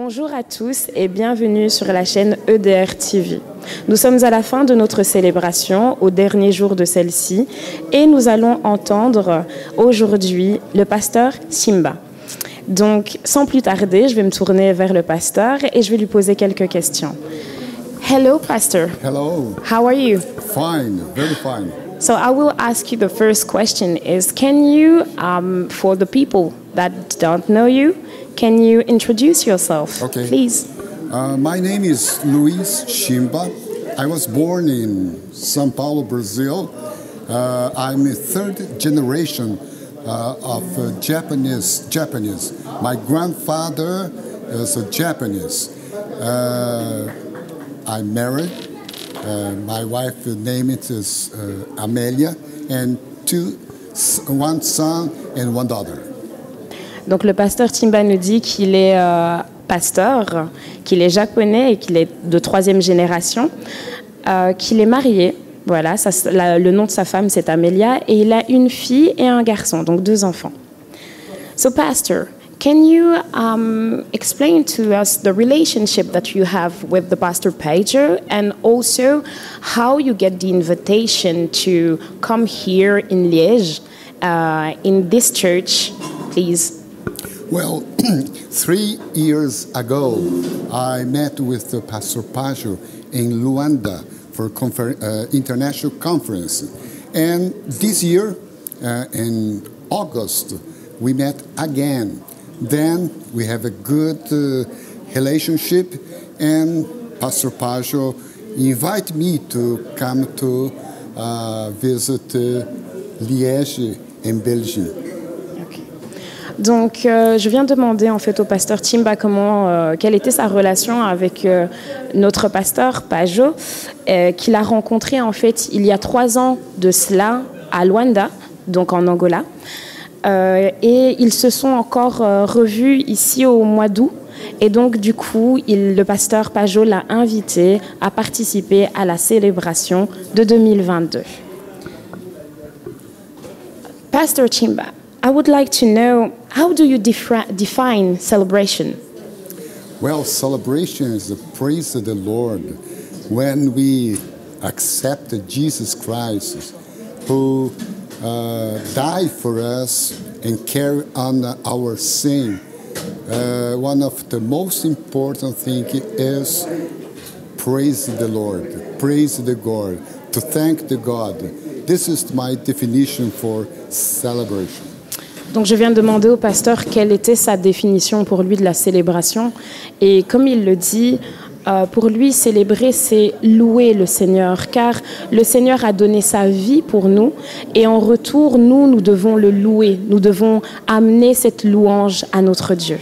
Bonjour à tous et bienvenue sur la chaîne EDR TV. Nous sommes à la fin de notre célébration, au dernier jour de celle-ci, et nous allons entendre aujourd'hui le pasteur Simba. Donc, sans plus tarder, je vais me tourner vers le pasteur et je vais lui poser quelques questions. Hello, Pastor. Hello. How are you? Fine, very fine. So I will ask you the first question is, can you, for the people that don't know you, can you introduce yourself, Okay. please? My name is Luis Chimba. I was born in São Paulo, Brazil. I'm a third generation of Japanese. My grandfather is a Japanese. I'm married. My wife name is Amelia, and one son and one daughter. Donc le pasteur Simba nous dit qu'il est pasteur, qu'il est japonais et qu'il est de troisième génération, qu'il est marié. Voilà, le nom de sa femme c'est Amelia et il a une fille et un garçon, donc 2 enfants. So pastor, can you explain to us the relationship that you have with the pastor Pajo and also how you get the invitation to come here in Liège, in this church, please? Well, 3 years ago, I met with the Pastor Pajo in Luanda for international conference. And this year, in August, we met again. Then we have a good relationship, and Pastor Pajo invited me to come to visit Liège in Belgium. Donc, je viens demander en fait au pasteur Simba quelle était sa relation avec notre pasteur Pajo, qu'il a rencontré en fait il y a 3 ans de cela à Luanda, donc en Angola. Et ils se sont encore revus ici au mois d'août. Et donc, du coup, le pasteur Pajo l'a invité à participer à la célébration de 2022. Pastor Simba, I would like to know, how do you define celebration? Well, celebration is the praise of the Lord when we accept Jesus Christ, who died for us and carry on our sin. One of the most important things is praise the Lord, praise the God, to thank the God. This is my definition for celebration. Donc je viens de demander au pasteur quelle était sa définition pour lui de la célébration. Et comme il le dit, pour lui, célébrer, c'est louer le Seigneur, car le Seigneur a donné sa vie pour nous. Et en retour, nous devons le louer. Nous devons amener cette louange à notre Dieu.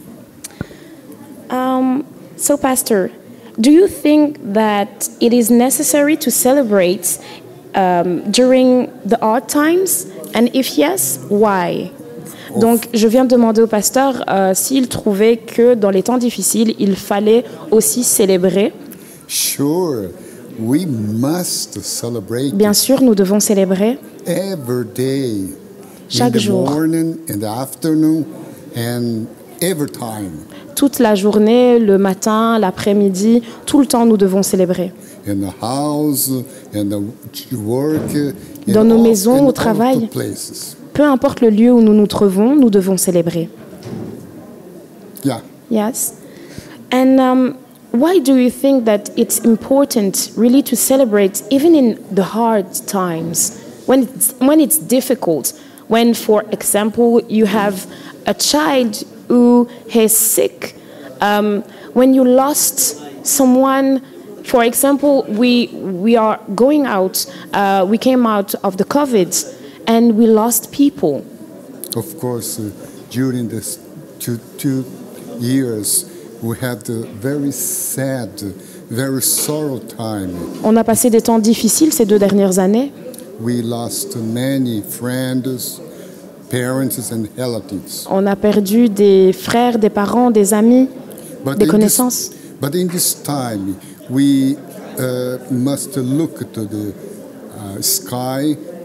So, Pastor, do you think that it is necessary to celebrate during the hard times? And if yes, why? Donc, je viens de demander au pasteur s'il trouvait que dans les temps difficiles, il fallait aussi célébrer. Sure, we must celebrate. Bien sûr, nous devons célébrer. Every day, chaque jour, in the morning, in the afternoon, and every time. Toute la journée, le matin, l'après-midi, tout le temps, nous devons célébrer. In the house, in the work, dans nos maisons, au travail. Peu importe le lieu où nous nous trouvons, nous devons célébrer. Yeah. Yes. And why do you think that it's important really to celebrate even in the hard times, when it's difficult, when, for example, you have a child who is sick, when you lost someone. For example, we are going out, we came out of the COVID and we lost people. Of course, during this two years, we had a very sad, very sorrow time. On a passé des temps difficiles ces 2 dernières années. We lost many friends, parents and relatives. On a perdu des frères, des parents, des amis, des connaissances. But in this time, we must look to the sky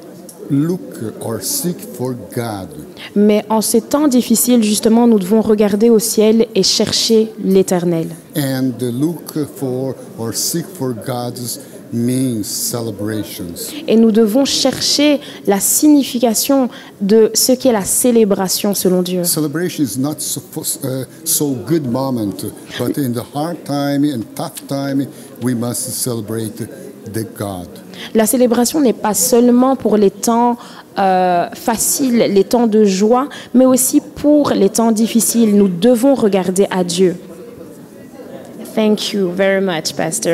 look or seek for God. Mais en ces temps difficiles, justement, nous devons regarder au ciel et chercher l'Éternel. And look for or seek for God's means celebrations. Et nous devons chercher la signification de ce qu'est la célébration selon Dieu. Celebration is not so good moment, but in the hard time and tough time, we must celebrate the God. La célébration n'est pas seulement pour les temps faciles, les temps de joie, mais aussi pour les temps difficiles. Nous devons regarder à Dieu. Thank you very much, Pastor.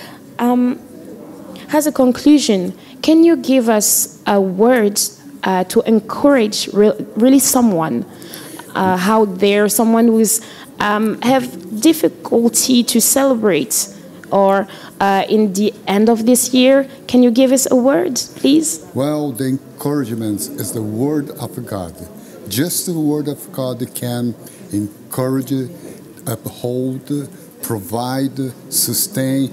As a conclusion, can you give us a word to encourage really someone out there, someone who's have difficulty to celebrate, or in the end of this year? Can you give us a word, please? Well, the encouragement is the word of God. Just the word of God can encourage, uphold, provide, sustain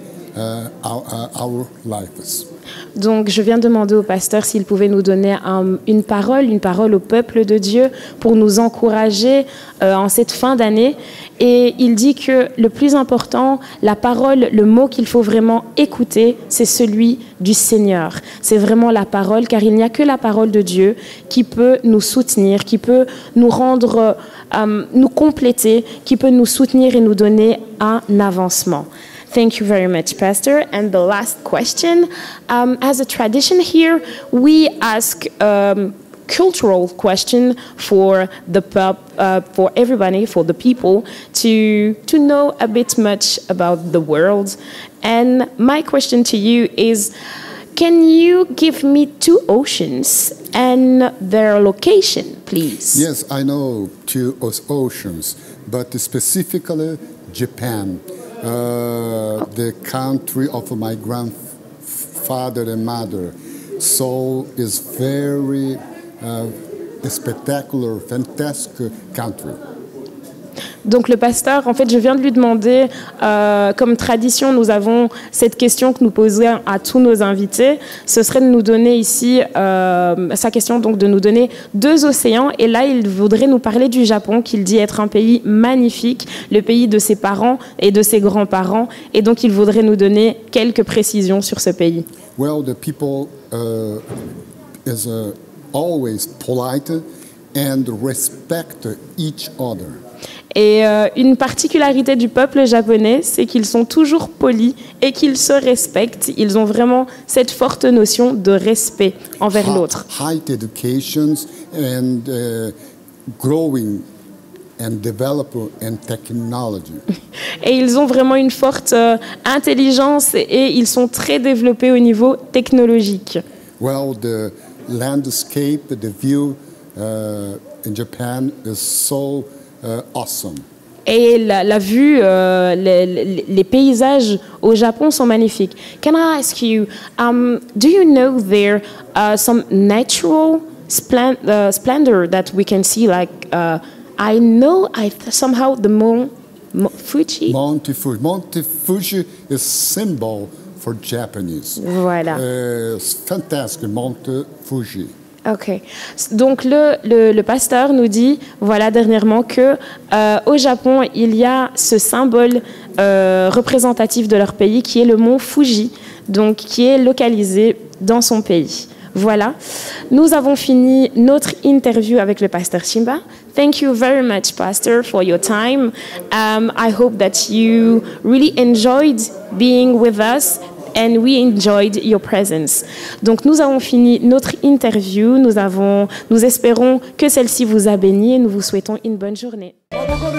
our lives. Donc, je viens de demander au pasteur s'il pouvait nous donner une parole au peuple de Dieu pour nous encourager en cette fin d'année. Et il dit que le plus important, la parole, le mot qu'il faut vraiment écouter, c'est celui du Seigneur. C'est vraiment la parole, car il n'y a que la parole de Dieu qui peut nous soutenir, qui peut nous rendre, nous compléter, qui peut nous soutenir et nous donner un avancement. Thank you very much, Pastor. And the last question, as a tradition here, we ask cultural question for the for everybody, for the people, to know a bit much about the world. And my question to you is, can you give me 2 oceans and their location, please? Yes, I know 2 oceans, but specifically Japan. The country of my grandfather and mother. So it's very spectacular, fantastic country. Donc le pasteur, en fait, je viens de lui demander, comme tradition, nous avons cette question que nous posons à tous nos invités. Ce serait de nous donner ici, sa question, donc de nous donner 2 océans. Et là, il voudrait nous parler du Japon, qu'il dit être un pays magnifique, le pays de ses parents et de ses grands-parents. Et donc, il voudrait nous donner quelques précisions sur ce pays. Well, the people is always polite and respect each other. Et une particularité du peuple japonais, c'est qu'ils sont toujours polis et qu'ils se respectent. Ils ont vraiment cette forte notion de respect envers l'autre. High education and growing and develop in technology. Et ils ont vraiment une forte intelligence et ils sont très développés au niveau technologique. Well, the landscape, the view in Japan is so awesome. Et la vue, les paysages au Japon sont magnifiques. Can I ask you, do you know there some natural splendor that we can see? Like I know somehow the Fuji. Monte Fuji is symbol for Japanese. Voilà. Fantastic, Monte Fuji. Ok. Donc le pasteur nous dit, voilà dernièrement, que au Japon il y a ce symbole représentatif de leur pays qui est le mont Fuji, donc qui est localisé dans son pays. Voilà. Nous avons fini notre interview avec le pasteur Chimba. Thank you very much, Pastor, for your time. I hope that you really enjoyed being with us. And we enjoyed your presence. Donc nous avons fini notre interview. Nous espérons que celle-ci vous a béni et nous vous souhaitons une bonne journée.